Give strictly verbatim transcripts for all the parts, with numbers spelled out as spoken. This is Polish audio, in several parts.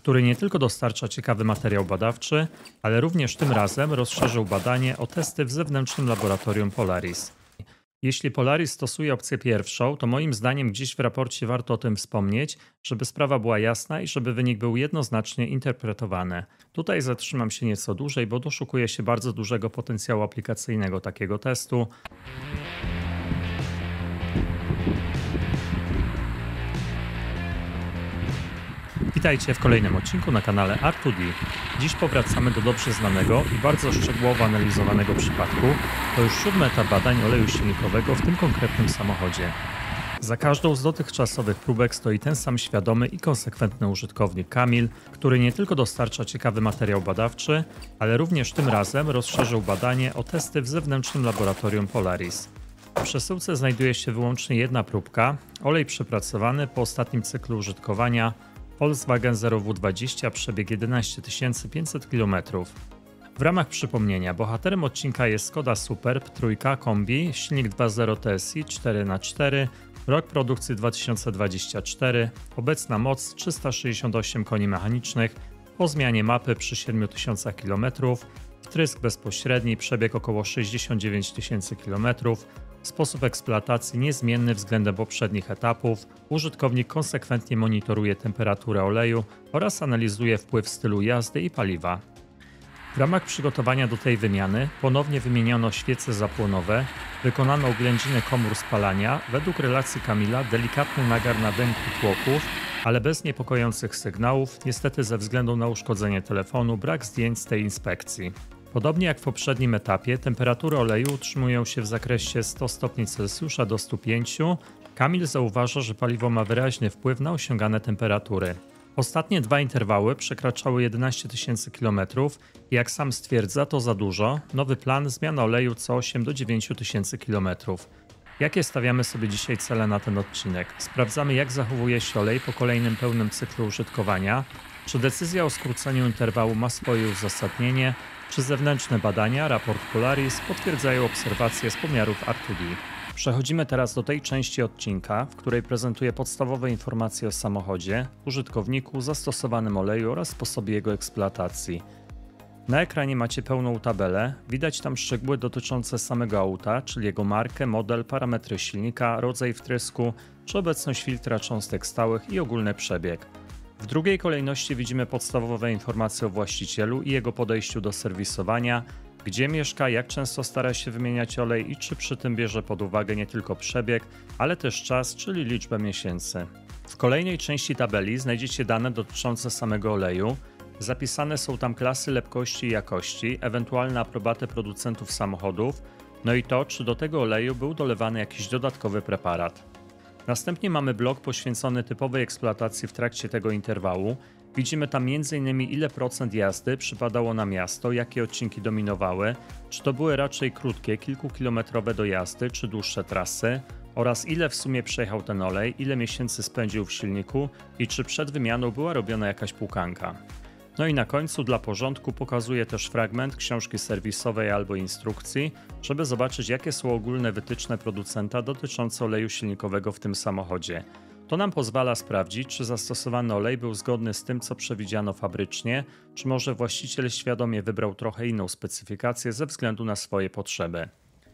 który nie tylko dostarcza ciekawy materiał badawczy, ale również tym razem rozszerzył badanie o testy w zewnętrznym laboratorium Polaris. Jeśli Polaris stosuje opcję pierwszą, to moim zdaniem gdzieś w raporcie warto o tym wspomnieć, żeby sprawa była jasna i żeby wynik był jednoznacznie interpretowany. Tutaj zatrzymam się nieco dłużej, bo doszukuje się bardzo dużego potencjału aplikacyjnego takiego testu. Witajcie w kolejnym odcinku na kanale R dwa D. Dziś powracamy do dobrze znanego i bardzo szczegółowo analizowanego przypadku. To już siódmy etap badań oleju silnikowego w tym konkretnym samochodzie. Za każdą z dotychczasowych próbek stoi ten sam świadomy i konsekwentny użytkownik Kamil, który nie tylko dostarcza ciekawy materiał badawczy, ale również tym razem rozszerzył badanie o testy w zewnętrznym laboratorium Polaris. W przesyłce znajduje się wyłącznie jedna próbka, olej przepracowany po ostatnim cyklu użytkowania Volkswagen zero W dwadzieścia, przebieg jedenaście tysięcy pięćset kilometrów. W ramach przypomnienia, bohaterem odcinka jest Skoda Superb trójka kombi, silnik dwa zero T S I cztery na cztery, rok produkcji dwa tysiące dwudziesty czwarty, obecna moc trzysta sześćdziesiąt osiem koni mechanicznych, po zmianie mapy przy siedmiu tysiącach kilometrów, wtrysk bezpośredni, przebieg około sześćdziesiąt dziewięć tysięcy kilometrów, sposób eksploatacji niezmienny względem poprzednich etapów, użytkownik konsekwentnie monitoruje temperaturę oleju oraz analizuje wpływ stylu jazdy i paliwa. W ramach przygotowania do tej wymiany ponownie wymieniono świece zapłonowe, wykonano oględziny komór spalania, według relacji Kamila delikatny nagar na dęku tłoków, ale bez niepokojących sygnałów, niestety ze względu na uszkodzenie telefonu brak zdjęć z tej inspekcji. Podobnie jak w poprzednim etapie, temperatury oleju utrzymują się w zakresie sto stopni Celsjusza do stu pięciu. Kamil zauważa, że paliwo ma wyraźny wpływ na osiągane temperatury. Ostatnie dwa interwały przekraczały jedenaście tysięcy kilometrów i jak sam stwierdza, to za dużo. Nowy plan zmiana oleju co osiem do dziewięciu tysięcy kilometrów. Jakie stawiamy sobie dzisiaj cele na ten odcinek? Sprawdzamy, jak zachowuje się olej po kolejnym pełnym cyklu użytkowania, czy decyzja o skróceniu interwału ma swoje uzasadnienie, czy zewnętrzne badania, raport Polaris, potwierdzają obserwacje z pomiarów R dwa D. Przechodzimy teraz do tej części odcinka, w której prezentuję podstawowe informacje o samochodzie, użytkowniku, zastosowanym oleju oraz sposobie jego eksploatacji. Na ekranie macie pełną tabelę, widać tam szczegóły dotyczące samego auta, czyli jego markę, model, parametry silnika, rodzaj wtrysku, czy obecność filtra cząstek stałych i ogólny przebieg. W drugiej kolejności widzimy podstawowe informacje o właścicielu i jego podejściu do serwisowania, gdzie mieszka, jak często stara się wymieniać olej i czy przy tym bierze pod uwagę nie tylko przebieg, ale też czas, czyli liczbę miesięcy. W kolejnej części tabeli znajdziecie dane dotyczące samego oleju. Zapisane są tam klasy lepkości i jakości, ewentualne aprobaty producentów samochodów, no i to, czy do tego oleju był dolewany jakiś dodatkowy preparat. Następnie mamy blok poświęcony typowej eksploatacji w trakcie tego interwału. Widzimy tam między innymi ile procent jazdy przypadało na miasto, jakie odcinki dominowały, czy to były raczej krótkie, kilkukilometrowe dojazdy, czy dłuższe trasy, oraz ile w sumie przejechał ten olej, ile miesięcy spędził w silniku i czy przed wymianą była robiona jakaś płukanka. No i na końcu dla porządku pokazuję też fragment książki serwisowej albo instrukcji, żeby zobaczyć, jakie są ogólne wytyczne producenta dotyczące oleju silnikowego w tym samochodzie. To nam pozwala sprawdzić, czy zastosowany olej był zgodny z tym, co przewidziano fabrycznie, czy może właściciel świadomie wybrał trochę inną specyfikację ze względu na swoje potrzeby.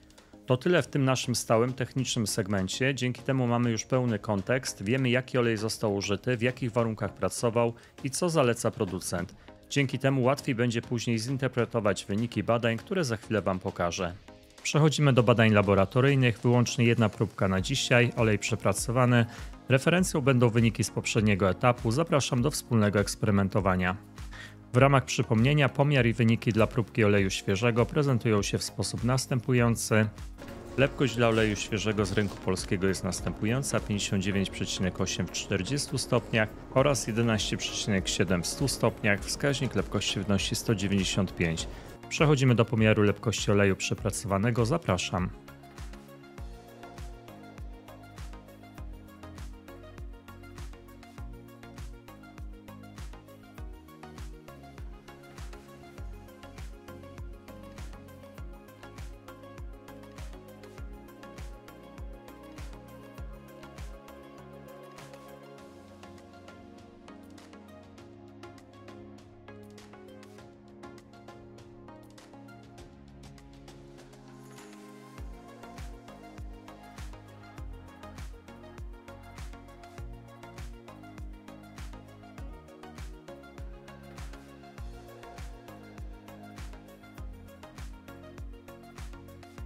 To tyle w tym naszym stałym technicznym segmencie, dzięki temu mamy już pełny kontekst, wiemy jaki olej został użyty, w jakich warunkach pracował i co zaleca producent. Dzięki temu łatwiej będzie później zinterpretować wyniki badań, które za chwilę Wam pokażę. Przechodzimy do badań laboratoryjnych, wyłącznie jedna próbka na dzisiaj, olej przepracowany. Referencją będą wyniki z poprzedniego etapu, zapraszam do wspólnego eksperymentowania. W ramach przypomnienia pomiar i wyniki dla próbki oleju świeżego prezentują się w sposób następujący. Lepkość dla oleju świeżego z rynku polskiego jest następująca: pięćdziesiąt dziewięć przecinek osiem w czterdziestu stopniach oraz jedenaście przecinek siedem w stu stopniach. Wskaźnik lepkości wynosi sto dziewięćdziesiąt pięć. Przechodzimy do pomiaru lepkości oleju przepracowanego. Zapraszam.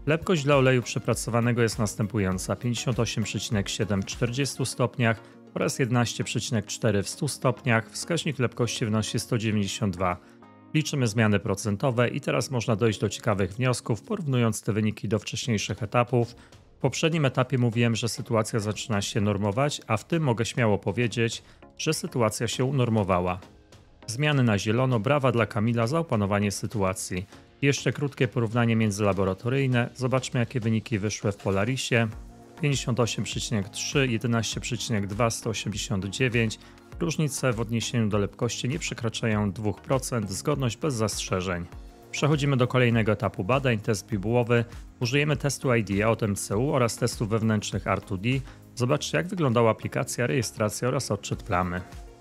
Lepkość dla oleju przepracowanego jest następująca: pięćdziesiąt osiem przecinek siedem w czterdziestu stopniach oraz jedenaście przecinek cztery w stu stopniach. Wskaźnik lepkości wynosi sto dziewięćdziesiąt dwa. Liczymy zmiany procentowe i teraz można dojść do ciekawych wniosków, porównując te wyniki do wcześniejszych etapów. W poprzednim etapie mówiłem, że sytuacja zaczyna się normować, a w tym mogę śmiało powiedzieć, że sytuacja się unormowała. Zmiany na zielono, brawa dla Kamila za opanowanie sytuacji. Jeszcze krótkie porównanie międzylaboratoryjne. Zobaczmy, jakie wyniki wyszły w Polarisie. pięćdziesiąt osiem przecinek trzy, jedenaście przecinek dwa, sto osiemdziesiąt dziewięć. Różnice w odniesieniu do lepkości nie przekraczają dwa procent, zgodność bez zastrzeżeń. Przechodzimy do kolejnego etapu badań, test bibułowy. Użyjemy testu I D A od M C U oraz testów wewnętrznych R dwa D. Zobaczcie, jak wyglądała aplikacja, rejestracja oraz odczyt plamy.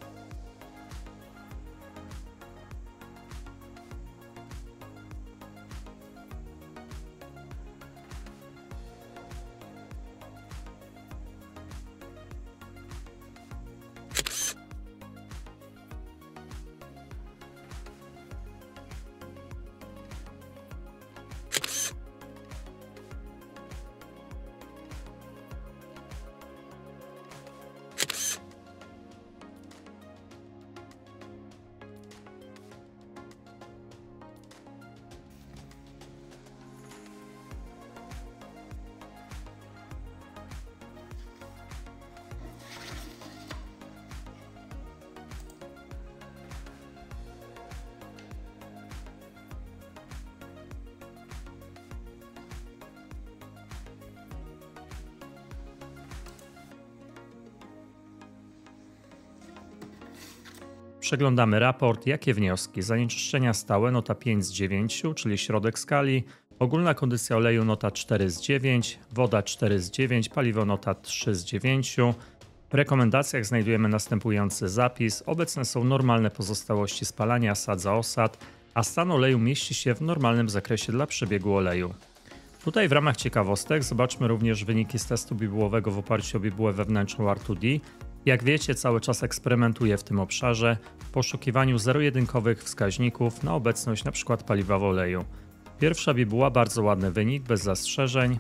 Przeglądamy raport. Jakie wnioski? Zanieczyszczenia stałe nota pięć z dziewięciu, czyli środek skali. Ogólna kondycja oleju nota cztery z dziewięciu, woda cztery z dziewięciu, paliwo nota trzy z dziewięciu. W rekomendacjach znajdujemy następujący zapis. Obecne są normalne pozostałości spalania sadza-osad, a stan oleju mieści się w normalnym zakresie dla przebiegu oleju. Tutaj w ramach ciekawostek zobaczmy również wyniki z testu bibułowego w oparciu o bibułę wewnętrzną R dwa D. Jak wiecie, cały czas eksperymentuję w tym obszarze w poszukiwaniu zero-jedynkowych wskaźników na obecność np. paliwa w oleju. Pierwsza bibuła, bardzo ładny wynik, bez zastrzeżeń.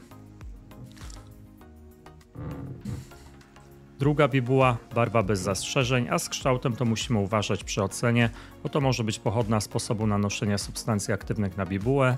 Druga bibuła, barwa bez zastrzeżeń, a z kształtem to musimy uważać przy ocenie, bo to może być pochodna sposobu nanoszenia substancji aktywnych na bibułę.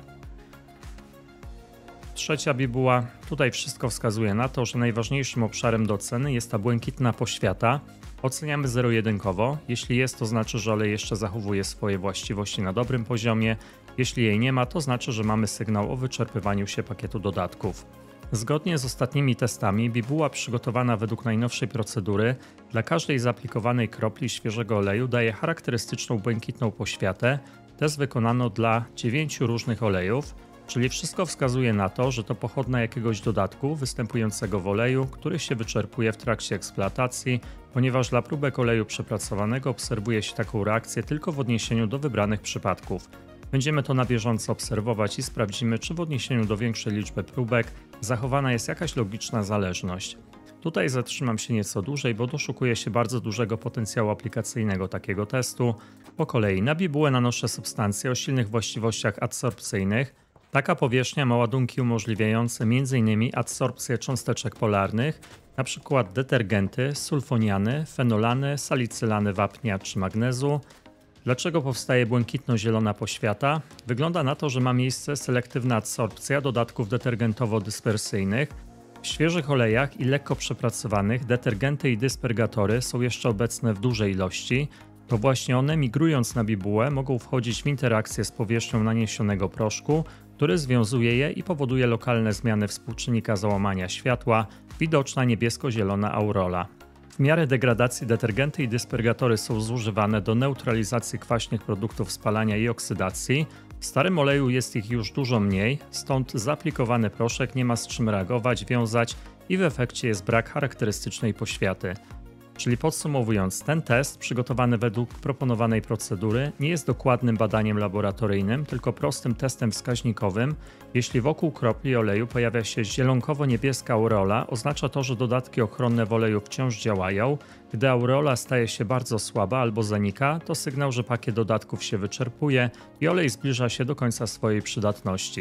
Trzecia bibuła. Tutaj wszystko wskazuje na to, że najważniejszym obszarem do oceny jest ta błękitna poświata. Oceniamy zero-jedynkowo. Jeśli jest, to znaczy, że olej jeszcze zachowuje swoje właściwości na dobrym poziomie. Jeśli jej nie ma, to znaczy, że mamy sygnał o wyczerpywaniu się pakietu dodatków. Zgodnie z ostatnimi testami, bibuła przygotowana według najnowszej procedury dla każdej zaaplikowanej kropli świeżego oleju daje charakterystyczną błękitną poświatę. Test wykonano dla dziewięciu różnych olejów. Czyli wszystko wskazuje na to, że to pochodna jakiegoś dodatku występującego w oleju, który się wyczerpuje w trakcie eksploatacji, ponieważ dla próbek oleju przepracowanego obserwuje się taką reakcję tylko w odniesieniu do wybranych przypadków. Będziemy to na bieżąco obserwować i sprawdzimy, czy w odniesieniu do większej liczby próbek zachowana jest jakaś logiczna zależność. Tutaj zatrzymam się nieco dłużej, bo doszukuję się bardzo dużego potencjału aplikacyjnego takiego testu. Po kolei na bibułę nanoszę substancje o silnych właściwościach adsorpcyjnych. Taka powierzchnia ma ładunki umożliwiające między innymi adsorpcję cząsteczek polarnych, np. detergenty, sulfoniany, fenolany, salicylany wapnia czy magnezu. Dlaczego powstaje błękitno-zielona poświata? Wygląda na to, że ma miejsce selektywna adsorpcja dodatków detergentowo-dyspersyjnych. W świeżych olejach i lekko przepracowanych detergenty i dyspergatory są jeszcze obecne w dużej ilości. To właśnie one, migrując na bibułę, mogą wchodzić w interakcję z powierzchnią naniesionego proszku, który związuje je i powoduje lokalne zmiany współczynnika załamania światła, widoczna niebiesko-zielona aurola. W miarę degradacji detergenty i dyspergatory są zużywane do neutralizacji kwaśnych produktów spalania i oksydacji. W starym oleju jest ich już dużo mniej, stąd zaaplikowany proszek nie ma z czym reagować, wiązać i w efekcie jest brak charakterystycznej poświaty. Czyli podsumowując, ten test, przygotowany według proponowanej procedury, nie jest dokładnym badaniem laboratoryjnym, tylko prostym testem wskaźnikowym. Jeśli wokół kropli oleju pojawia się zielonkowo-niebieska aureola, oznacza to, że dodatki ochronne w oleju wciąż działają. Gdy aureola staje się bardzo słaba albo zanika, to sygnał, że pakiet dodatków się wyczerpuje i olej zbliża się do końca swojej przydatności.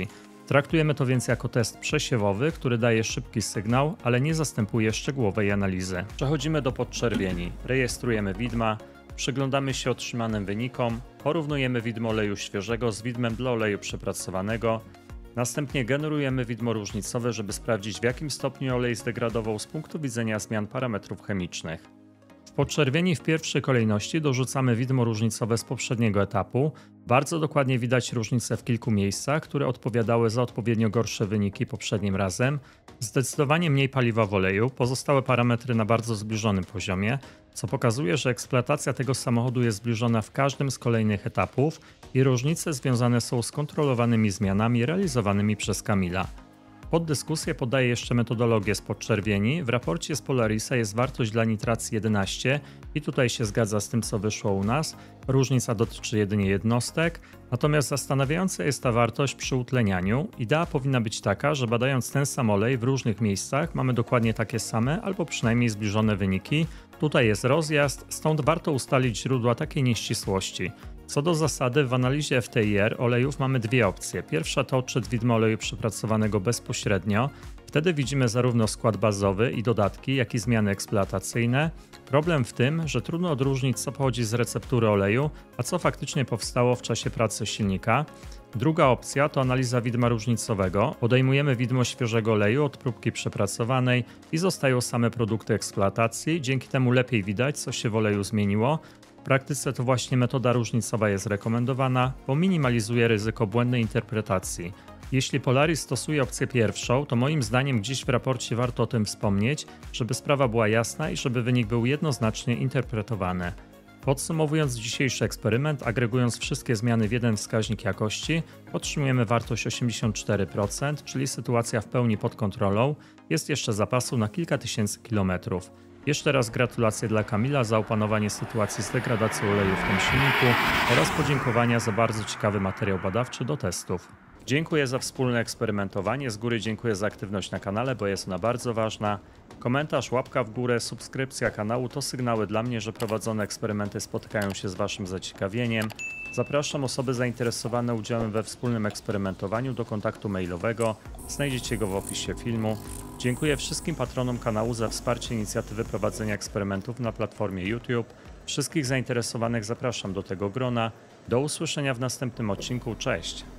Traktujemy to więc jako test przesiewowy, który daje szybki sygnał, ale nie zastępuje szczegółowej analizy. Przechodzimy do podczerwieni. Rejestrujemy widma, przyglądamy się otrzymanym wynikom, porównujemy widmo oleju świeżego z widmem dla oleju przepracowanego. Następnie generujemy widmo różnicowe, żeby sprawdzić, w jakim stopniu olej zdegradował z punktu widzenia zmian parametrów chemicznych. W podczerwieni w pierwszej kolejności dorzucamy widmo różnicowe z poprzedniego etapu. Bardzo dokładnie widać różnice w kilku miejscach, które odpowiadały za odpowiednio gorsze wyniki poprzednim razem. Zdecydowanie mniej paliwa w oleju, pozostałe parametry na bardzo zbliżonym poziomie, co pokazuje, że eksploatacja tego samochodu jest zbliżona w każdym z kolejnych etapów i różnice związane są z kontrolowanymi zmianami realizowanymi przez Kamila. Pod dyskusję podaję jeszcze metodologię z podczerwieni. W raporcie z Polarisa jest wartość dla nitracji jedenaście i tutaj się zgadza z tym, co wyszło u nas. Różnica dotyczy jedynie jednostek, natomiast zastanawiająca jest ta wartość przy utlenianiu. Idea powinna być taka, że badając ten sam olej w różnych miejscach mamy dokładnie takie same albo przynajmniej zbliżone wyniki. Tutaj jest rozjazd, stąd warto ustalić źródła takiej nieścisłości. Co do zasady, w analizie F T I R olejów mamy dwie opcje. Pierwsza to odczyt widma oleju przepracowanego bezpośrednio. Wtedy widzimy zarówno skład bazowy i dodatki, jak i zmiany eksploatacyjne. Problem w tym, że trudno odróżnić, co pochodzi z receptury oleju, a co faktycznie powstało w czasie pracy silnika. Druga opcja to analiza widma różnicowego. Odejmujemy widmo świeżego oleju od próbki przepracowanej i zostają same produkty eksploatacji. Dzięki temu lepiej widać, co się w oleju zmieniło. W praktyce to właśnie metoda różnicowa jest rekomendowana, bo minimalizuje ryzyko błędnej interpretacji. Jeśli Polaris stosuje opcję pierwszą, to moim zdaniem gdzieś w raporcie warto o tym wspomnieć, żeby sprawa była jasna i żeby wynik był jednoznacznie interpretowany. Podsumowując dzisiejszy eksperyment, agregując wszystkie zmiany w jeden wskaźnik jakości, otrzymujemy wartość osiemdziesiąt cztery procent, czyli sytuacja w pełni pod kontrolą. Jest jeszcze zapasu na kilka tysięcy kilometrów. Jeszcze raz gratulacje dla Kamila za opanowanie sytuacji z degradacją oleju w tym silniku oraz podziękowania za bardzo ciekawy materiał badawczy do testów. Dziękuję za wspólne eksperymentowanie, z góry dziękuję za aktywność na kanale, bo jest ona bardzo ważna. Komentarz, łapka w górę, subskrypcja kanału to sygnały dla mnie, że prowadzone eksperymenty spotykają się z Waszym zaciekawieniem. Zapraszam osoby zainteresowane udziałem we wspólnym eksperymentowaniu do kontaktu mailowego, znajdziecie go w opisie filmu. Dziękuję wszystkim patronom kanału za wsparcie inicjatywy prowadzenia eksperymentów na platformie YouTube. Wszystkich zainteresowanych zapraszam do tego grona. Do usłyszenia w następnym odcinku, cześć!